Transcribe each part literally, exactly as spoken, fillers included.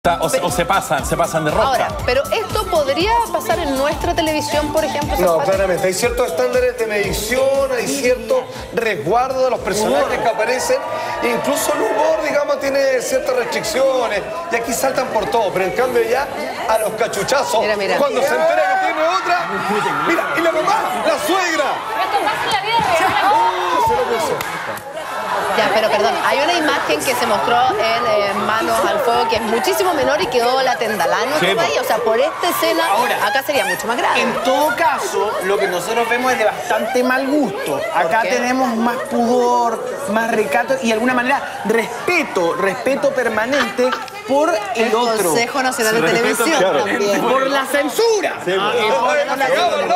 O se, o se pasan, se pasan de rosca. Ahora, pero esto podría pasar en nuestra televisión, por ejemplo. No, claramente. Hay ciertos estándares de medición, hay cierto resguardo de los personajes que aparecen. Incluso el humor, digamos, tiene ciertas restricciones. Y aquí saltan por todo. Pero en cambio ya, a los cachuchazos, mira, mira. cuando se entera que tiene otra... Mira, y la mamá, la suegra. Esto pasa en la vida real. ¡Oh! Se lo puso. Ya, pero perdón, hay una imagen que se mostró en eh, Manos al Fuego que es muchísimo menor y quedó la tendalano Sí, ahí. O sea, por esta escena, Ahora, acá sería mucho más grave. En todo caso, lo que nosotros vemos es de bastante mal gusto. Acá qué? tenemos más pudor, más recato y de alguna manera respeto, respeto permanente por el, El otro. Consejo Nacional de Televisión también. Por la censura. Ah, por la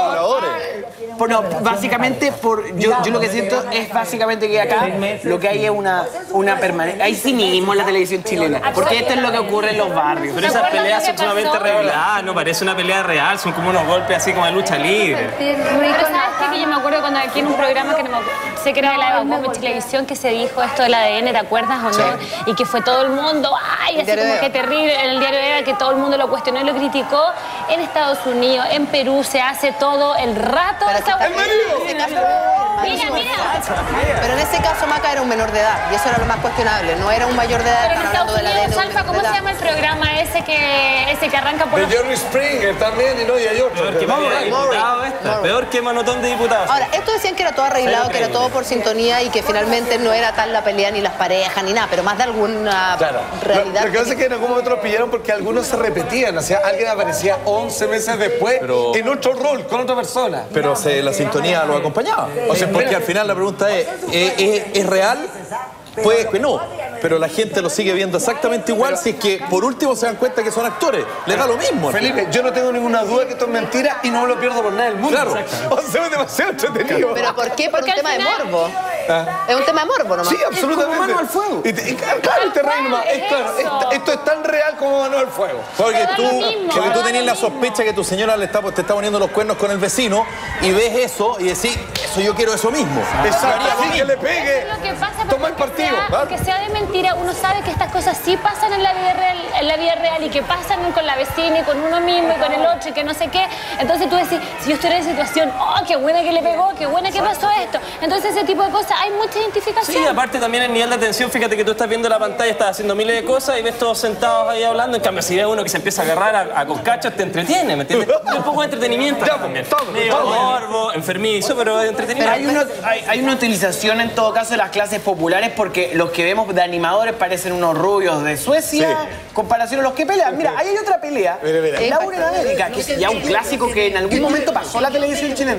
Por- no, básicamente, por, yo, yo lo que siento es básicamente que acá lo que hay es una, una permanencia. Hay cinismo en la televisión chilena. Porque esto es lo que ocurre en los barrios. Pero esas ¿Recuerdan peleas lo son que sumamente pasó? arregladas, no parece una pelea real, son como unos golpes así como de lucha libre. Pero ¿sabes qué? Que yo me acuerdo cuando aquí en un programa que no me acuerdo, sé que era de la Voz en Televisión, que se dijo esto del A D N, ¿te acuerdas o no? Y que fue todo el mundo, ay, así Diario como Era. que terrible, en el diario Era, que todo el mundo lo cuestionó y lo criticó. En Estados Unidos, en Perú, se hace todo el rato. Pero esa- aquí está- en ese caso- Mira, mira. Pero en ese caso Maca era un menor de edad y eso era lo más cuestionable, no era un mayor de edad. Pero en están hablando Estados del A D N Unidos, de un Alfa, menor ¿cómo de se edad. llama el programa ese que, ese que arranca por De los... Jerry Springer también, y no, y hay otro. Peor que Murray. pelea de diputados esta, peor que manotón de diputados. Ahora, esto decían que era todo arreglado, Cero que era todo por sintonía y que finalmente no era tal la pelea ni las parejas ni nada, pero más de alguna Claro. realidad. Lo, lo que pasa es que en algún momento los pillaron porque algunos se repetían. O sea, alguien aparecía once meses después Pero- en otro rol, con otra persona. Pero se, la sintonía lo acompañaba. O sea, porque al final la pregunta es, ¿es, es- es real? Puede que no, pero la gente lo sigue viendo exactamente igual si es que por último se dan cuenta que son actores. Les da lo mismo. Felipe, yo no tengo ninguna duda que esto es mentira y no me lo pierdo por nada del mundo. Claro. O sea, es demasiado entretenido. ¿Pero por qué? Por Porque un tema al de final- morbo. Es un tema de morbo nomás. Sí, absolutamente. Mano al fuego. Y te- y claro, el terreno nomás. Es claro, Eso. esto, esto es tan real como Mano al Fuego. Porque Da tú, lo mismo, porque tú da tenías lo la sospecha que tu señora le está, te está poniendo los cuernos con el vecino y ves eso y decís, eso yo quiero eso mismo. Exacto, Haría lo así que mismo. le pegue. Eso es lo que pasa, porque Toma el aunque partido. sea- aunque sea de mentira, uno sabe que estas cosas sí pasan en la vida real, en la vida real y que pasan con la vecina y con uno mismo y con el otro y que no sé qué. Entonces tú decís, si yo estuviera en situación, oh, qué buena que le pegó, qué buena que pasó esto. Entonces ese tipo de cosas, hay mucha identificación. Sí, aparte también el nivel de atención, fíjate que tú estás viendo la pantalla, estás haciendo miles de cosas y ves todos sentados ahí hablando. En cambio, si ves uno que se empieza a agarrar a, a coscachos, te entretiene, ¿me entiendes? Un poco de entretenimiento Ya, también. todo, Medio todo. morbo, enfermizo, pero de entretenimiento. Pero hay, una, hay, hay una utilización en todo caso de las clases populares porque los que vemos de animadores parecen unos rubios de Suecia, Sí. comparación a los que pelean. Mira, ahí hay otra pelea. Mira, mira. Laura en América, que es ya un clásico que en algún momento pasó la televisión chilena.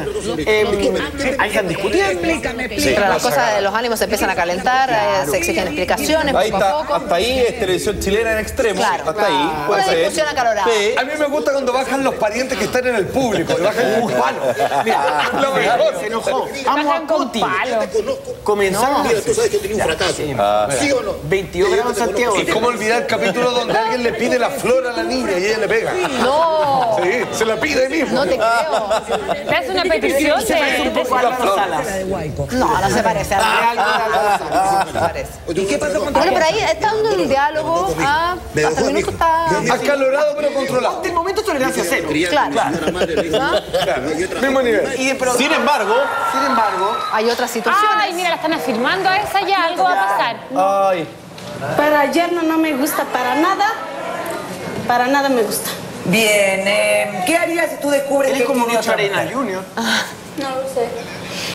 Eh, ahí están discutiendo. Pero las cosas de los ánimos se empiezan a calentar, eh, se exigen explicaciones Ahí poco a está, poco. hasta ahí es televisión chilena en extremo. Claro. Hasta ahí. Puede Una ser. discusión acalorada. Sí. A mí me gusta cuando bajan los parientes que están en el público, y bajan con palo. Mira, lo mejor. Se enojó. Amo a Coti. Comenzamos. Mira, tú sabes que tenía un fracaso. ¿Sí o no? veintidós grados en Santiago. ¿Y cómo olvidar el capítulo donde alguien le pide la flor a la niña y ella le pega? No, Sí, se la pide ahí mismo. no te creo. Te hace una petición Se parece un de... poco a Álvaro Salas. No, no se parece a Ah, algo. No se parece. ¿Y qué pasó con Bueno, por ahí está dando un diálogo. Ah, hasta el minuto está. Acalorado pero controlado. Hasta el momento tolerancia cero. Claro. Mismo nivel. Y de pronto- Sin embargo, sin embargo, Hay otras situaciones. Ay, mira, la están afirmando a esa ya, algo va a pasar. ay, Para yerno no me gusta para nada. Para nada me gusta. Bien, eh, ¿qué harías si tú descubres él que es como tiene Lucho otra Arena mujer? Junior. No lo sé.